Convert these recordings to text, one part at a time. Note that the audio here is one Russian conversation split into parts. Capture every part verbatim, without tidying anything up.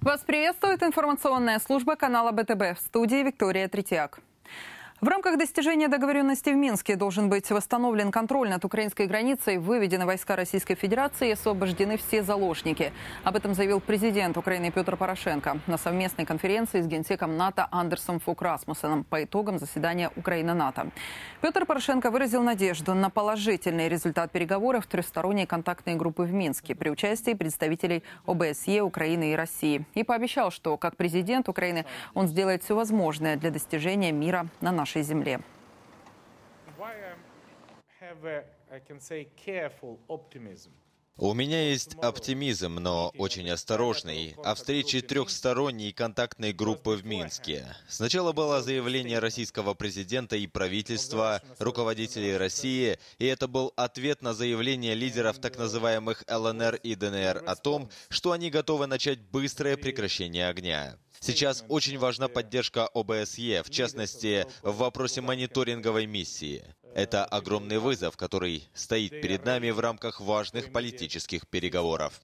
Вас приветствует информационная служба канала Бэ Тэ Бэ. В студии Виктория Третьяк. В рамках достижения договоренности в Минске должен быть восстановлен контроль над украинской границей, выведены войска Российской Федерации и освобождены все заложники. Об этом заявил президент Украины Петр Порошенко на совместной конференции с генсеком НАТО Андерсом Фог Расмуссеном по итогам заседания Украина-НАТО. Петр Порошенко выразил надежду на положительный результат переговоров трехсторонней контактной группы в Минске при участии представителей О Бэ Эс Е, Украины и России. И пообещал, что как президент Украины он сделает все возможное для достижения мира на нашей земле. У меня есть оптимизм, но очень осторожный, о встрече трехсторонней контактной группы в Минске. Сначала было заявление российского президента и правительства, руководителей России, и это был ответ на заявление лидеров так называемых Эл Эн Эр и Дэ Эн Эр о том, что они готовы начать быстрое прекращение огня. Сейчас очень важна поддержка О Бэ Эс Е, в частности, в вопросе мониторинговой миссии. Это огромный вызов, который стоит перед нами в рамках важных политических переговоров.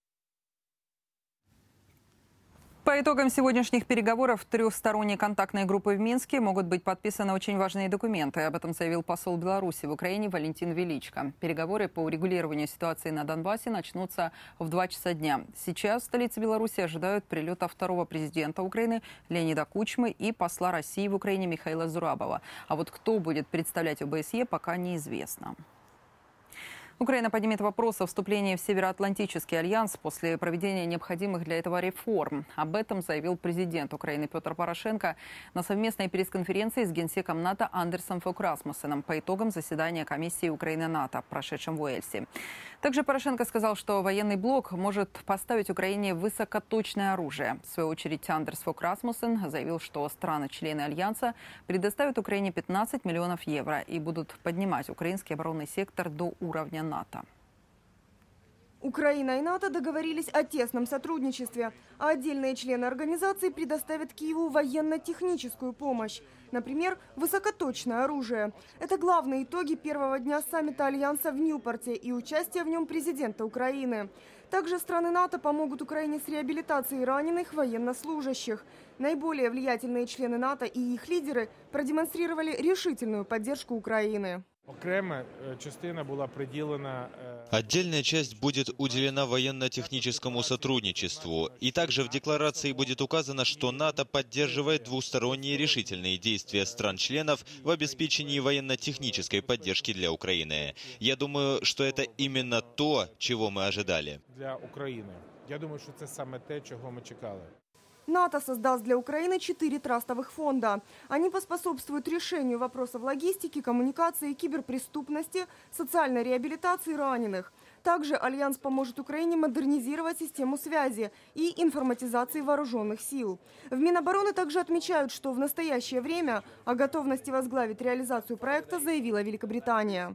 По итогам сегодняшних переговоров трехсторонней контактной группы в Минске могут быть подписаны очень важные документы. Об этом заявил посол Беларуси в Украине Валентин Величко. Переговоры по урегулированию ситуации на Донбассе начнутся в два часа дня. Сейчас в столице Беларуси ожидают прилета второго президента Украины Леонида Кучмы и посла России в Украине Михаила Зурабова. А вот кто будет представлять О Бэ Эс Е, пока неизвестно. Украина поднимет вопрос о вступлении в Североатлантический альянс после проведения необходимых для этого реформ. Об этом заявил президент Украины Петр Порошенко на совместной пресс-конференции с генсеком НАТО Андерсом Фог Расмуссеном по итогам заседания комиссии Украина-НАТО, прошедшем в Уэльсе. Также Порошенко сказал, что военный блок может поставить Украине высокоточное оружие. В свою очередь Андерс Фог Расмуссен заявил, что страны-члены альянса предоставят Украине пятнадцать миллионов евро и будут поднимать украинский оборонный сектор до уровня НАТО. Украина и НАТО договорились о тесном сотрудничестве, а отдельные члены организации предоставят Киеву военно-техническую помощь. Например, высокоточное оружие. Это главные итоги первого дня саммита Альянса в Ньюпорте и участия в нем президента Украины. Также страны НАТО помогут Украине с реабилитацией раненых военнослужащих. Наиболее влиятельные члены НАТО и их лидеры продемонстрировали решительную поддержку Украины. Отдельная часть будет уделена военно-техническому сотрудничеству. И также в декларации будет указано, что НАТО поддерживает двусторонние решительные действия стран-членов в обеспечении военно-технической поддержки для Украины. Я думаю, что это именно то, чего мы ожидали. Для Украины. Я думаю, что это самое то, чего мы чекали. НАТО создаст для Украины четыре трастовых фонда. Они поспособствуют решению вопросов логистики, коммуникации, киберпреступности, социальной реабилитации раненых. Также Альянс поможет Украине модернизировать систему связи и информатизации вооруженных сил. В Минобороны также отмечают, что в настоящее время о готовности возглавить реализацию проекта заявила Великобритания.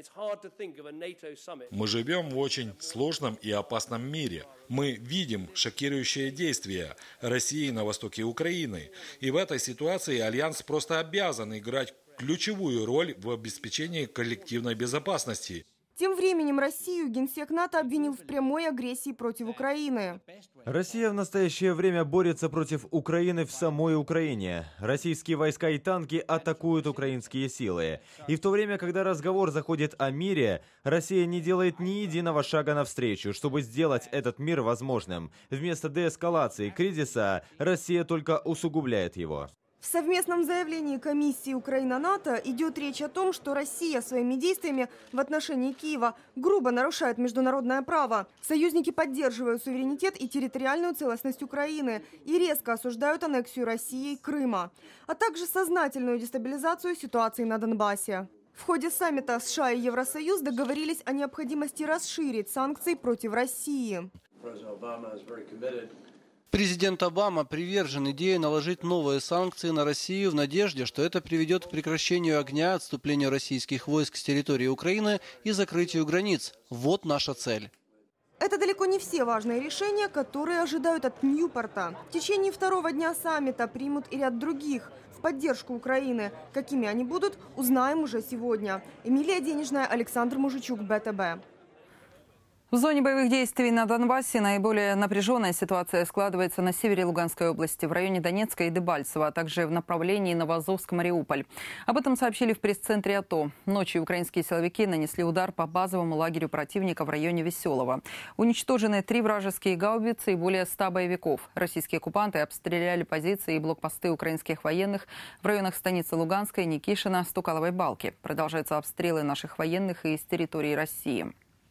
Мы живем в очень сложном и опасном мире. Мы видим шокирующие действия России на востоке Украины. И в этой ситуации Альянс просто обязан играть ключевую роль в обеспечении коллективной безопасности. Тем временем Россию генсек НАТО обвинил в прямой агрессии против Украины. Россия в настоящее время борется против Украины в самой Украине. Российские войска и танки атакуют украинские силы. И в то время, когда разговор заходит о мире, Россия не делает ни единого шага навстречу, чтобы сделать этот мир возможным. Вместо деэскалации кризиса Россия только усугубляет его. В совместном заявлении комиссии Украина-НАТО идет речь о том, что Россия своими действиями в отношении Киева грубо нарушает международное право. Союзники поддерживают суверенитет и территориальную целостность Украины и резко осуждают аннексию Россией Крыма, а также сознательную дестабилизацию ситуации на Донбассе. В ходе саммита США и Евросоюз договорились о необходимости расширить санкции против России. Президент Обама привержен идее наложить новые санкции на Россию в надежде, что это приведет к прекращению огня, отступлению российских войск с территории Украины и закрытию границ. Вот наша цель. Это далеко не все важные решения, которые ожидают от Ньюпорта. В течение второго дня саммита примут и ряд других в поддержку Украины. Какими они будут, узнаем уже сегодня. Эмилия Денежная, Александр Мужичук, Бэ Тэ Бэ. В зоне боевых действий на Донбассе наиболее напряженная ситуация складывается на севере Луганской области, в районе Донецка и Дебальцево, а также в направлении Новоазовск-Мариуполь. Об этом сообщили в пресс-центре АТО. Ночью украинские силовики нанесли удар по базовому лагерю противника в районе Веселого. Уничтожены три вражеские гаубицы и более ста боевиков. Российские оккупанты обстреляли позиции и блокпосты украинских военных в районах станицы Луганской, Никишина, Стукаловой Балки. Продолжаются обстрелы наших военных и из территории России.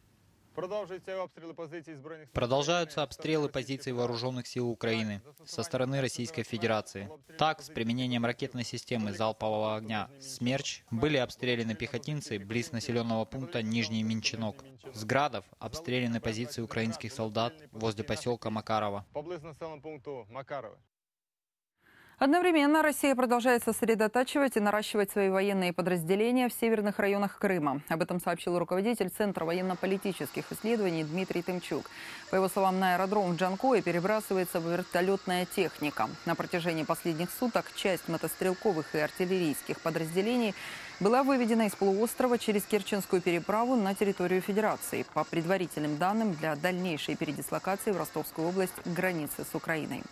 Продолжаются обстрелы позиций вооруженных сил Украины со стороны Российской Федерации. Так, с применением ракетной системы залпового огня «Смерч» были обстреляны пехотинцы близ населенного пункта Нижний Минчинок. С градов обстреляны позиции украинских солдат возле поселка Макарова. Одновременно Россия продолжает сосредотачивать и наращивать свои военные подразделения в северных районах Крыма. Об этом сообщил руководитель Центра военно-политических исследований Дмитрий Тымчук. По его словам, на аэродром в Джанкое перебрасывается вертолетная техника. На протяжении последних суток часть мотострелковых и артиллерийских подразделений была выведена из полуострова через Керченскую переправу на территорию Федерации. По предварительным данным, для дальнейшей передислокации в Ростовскую область к границе с Украиной.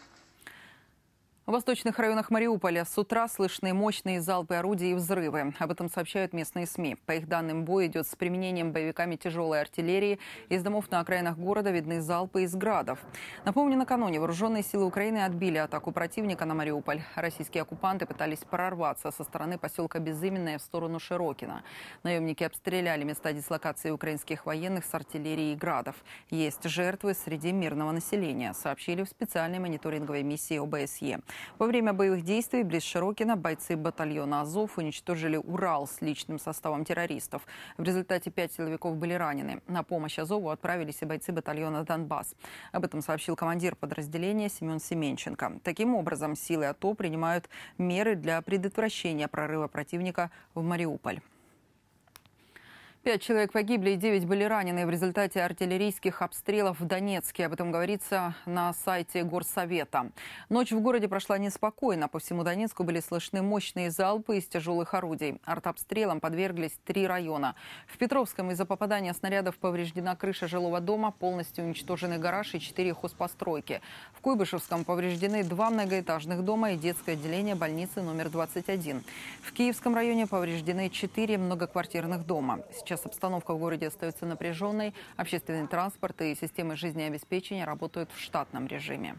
В восточных районах Мариуполя с утра слышны мощные залпы орудий и взрывы. Об этом сообщают местные СМИ. По их данным, бой идет с применением боевиками тяжелой артиллерии. Из домов на окраинах города видны залпы из градов. Напомню, накануне вооруженные силы Украины отбили атаку противника на Мариуполь. Российские оккупанты пытались прорваться со стороны поселка Безыменное в сторону Широкино. Наемники обстреляли места дислокации украинских военных с артиллерии и градов. Есть жертвы среди мирного населения, сообщили в специальной мониторинговой миссии ОБСЕ. Во время боевых действий близ Широкино бойцы батальона «Азов» уничтожили Урал с личным составом террористов. В результате пять силовиков были ранены. На помощь «Азову» отправились и бойцы батальона «Донбасс». Об этом сообщил командир подразделения Семен Семенченко. Таким образом, силы АТО принимают меры для предотвращения прорыва противника в Мариуполь. Пять человек погибли и девять были ранены в результате артиллерийских обстрелов в Донецке. Об этом говорится на сайте Горсовета. Ночь в городе прошла неспокойно. По всему Донецку были слышны мощные залпы из тяжелых орудий. Артобстрелам подверглись три района. В Петровском из-за попадания снарядов повреждена крыша жилого дома, полностью уничтожены гараж и четыре хозпостройки. В Куйбышевском повреждены два многоэтажных дома и детское отделение больницы номер двадцать один. В Киевском районе повреждены четыре многоквартирных дома. Сейчас обстановка в городе остается напряженной. Общественный транспорт и системы жизнеобеспечения работают в штатном режиме.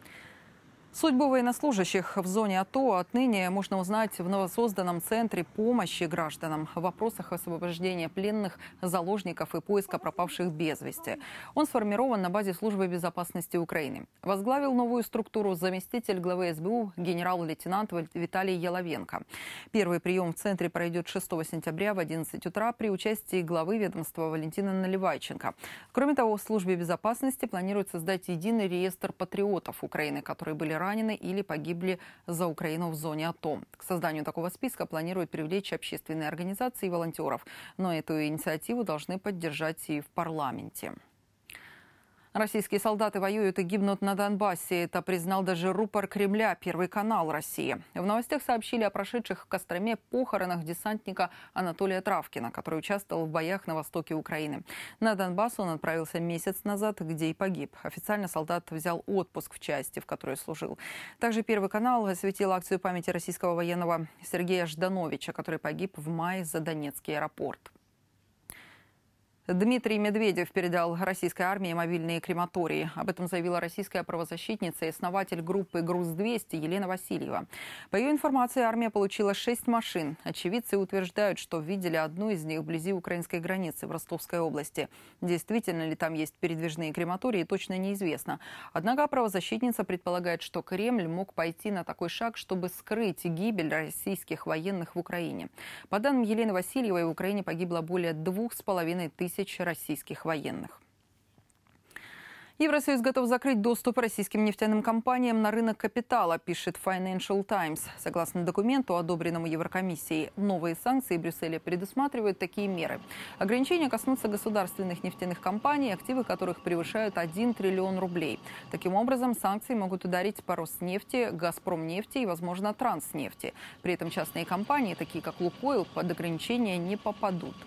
Судьбу военнослужащих в зоне АТО отныне можно узнать в новосозданном Центре помощи гражданам в вопросах освобождения пленных, заложников и поиска пропавших без вести. Он сформирован на базе Службы безопасности Украины. Возглавил новую структуру заместитель главы СБУ генерал-лейтенант Виталий Яловенко. Первый прием в Центре пройдет шестого сентября в одиннадцать утра при участии главы ведомства Валентина Наливайченко. Кроме того, в Службе безопасности планируют создать единый реестр патриотов Украины, которые были ранены ранены или погибли за Украину в зоне АТО. К созданию такого списка планируют привлечь общественные организации и волонтеров. Но эту инициативу должны поддержать и в парламенте. Российские солдаты воюют и гибнут на Донбассе. Это признал даже рупор Кремля, Первый канал России. В новостях сообщили о прошедших в Костроме похоронах десантника Анатолия Травкина, который участвовал в боях на востоке Украины. На Донбасс он отправился месяц назад, где и погиб. Официально солдат взял отпуск в части, в которой служил. Также Первый канал осветил акцию памяти российского военного Сергея Ждановича, который погиб в мае за Донецкий аэропорт. Дмитрий Медведев передал российской армии мобильные крематории. Об этом заявила российская правозащитница и основатель группы «Груз двести» Елена Васильева. По ее информации, армия получила шесть машин. Очевидцы утверждают, что видели одну из них вблизи украинской границы в Ростовской области. Действительно ли там есть передвижные крематории, точно неизвестно. Однако правозащитница предполагает, что Кремль мог пойти на такой шаг, чтобы скрыть гибель российских военных в Украине. По данным Елены Васильевой, в Украине погибло более двух с половиной тысяч российских военных. Евросоюз готов закрыть доступ российским нефтяным компаниям на рынок капитала, пишет Financial Times. Согласно документу, одобренному Еврокомиссией, новые санкции Брюсселя предусматривают такие меры. Ограничения коснутся государственных нефтяных компаний, активы которых превышают один триллион рублей. Таким образом, санкции могут ударить по Роснефти, Газпромнефти и, возможно, Транснефти. При этом частные компании, такие как Лукойл, под ограничения не попадут.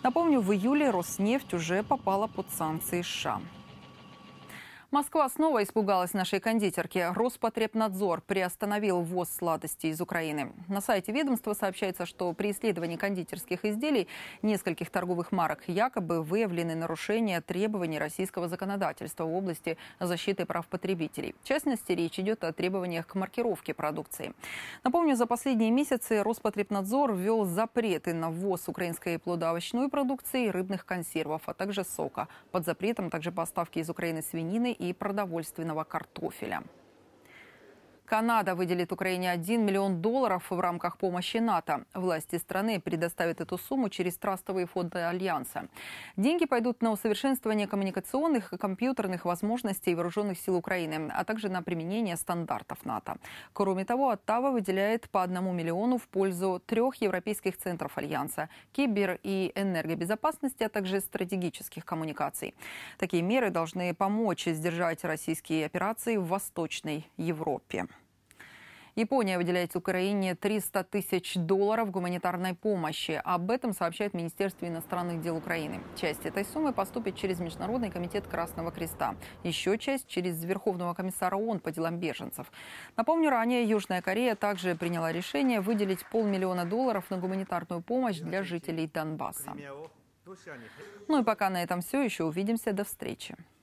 Напомню, в июле Роснефть уже попала под санкции США. Москва снова испугалась нашей кондитерки. Роспотребнадзор приостановил ввоз сладостей из Украины. На сайте ведомства сообщается, что при исследовании кондитерских изделий нескольких торговых марок якобы выявлены нарушения требований российского законодательства в области защиты прав потребителей. В частности, речь идет о требованиях к маркировке продукции. Напомню, за последние месяцы Роспотребнадзор ввел запреты на ввоз украинской плодоовощной продукции, рыбных консервов, а также сока. Под запретом также поставки из Украины свинины и продовольственного картофеля. Канада выделит Украине один миллион долларов в рамках помощи НАТО. Власти страны предоставят эту сумму через трастовые фонды Альянса. Деньги пойдут на усовершенствование коммуникационных и компьютерных возможностей вооруженных сил Украины, а также на применение стандартов НАТО. Кроме того, Оттава выделяет по одному миллиону в пользу трех европейских центров Альянса – кибер- и энергобезопасности, а также стратегических коммуникаций. Такие меры должны помочь сдержать российские операции в Восточной Европе. Япония выделяет Украине триста тысяч долларов гуманитарной помощи. Об этом сообщает Министерство иностранных дел Украины. Часть этой суммы поступит через Международный комитет Красного Креста. Еще часть через Верховного комиссара ООН по делам беженцев. Напомню, ранее Южная Корея также приняла решение выделить полмиллиона долларов на гуманитарную помощь для жителей Донбасса. Ну и пока на этом все. Еще увидимся. До встречи.